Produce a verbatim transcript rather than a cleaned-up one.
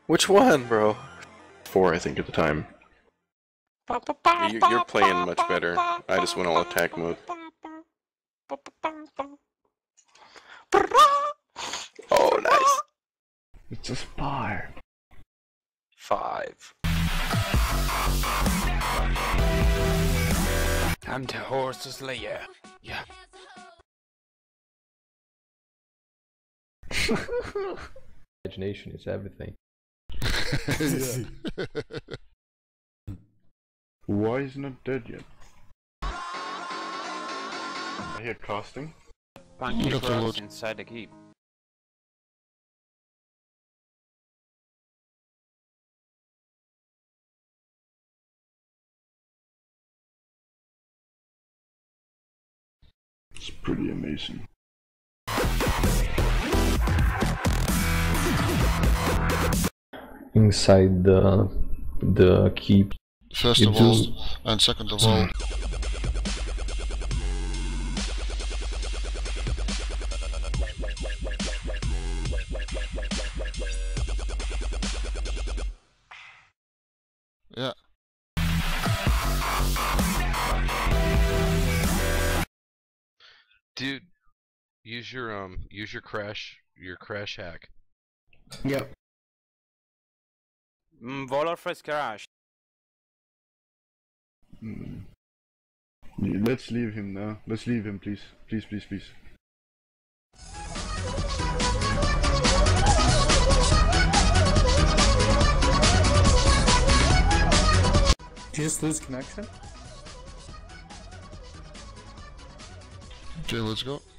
Which one, bro? Four, I think, at the time. Yeah, you're, you're playing much better. I just went all attack mode. Oh, nice. It's a spire. Five. I'm the horse slayer. Yeah. Imagination is everything. Why is he not dead yet? I hear casting. Bunky cross inside the keep. It's pretty amazing. Inside the the keep. First You of do- all, and second of all, yeah. Dude, use your um, use your crash, your crash hack. Yep. Mm, Volar first crash. Hmm. Yeah, let's leave him now. Let's leave him, please. Please, please, please. Did you just lose connection? Okay, let's go.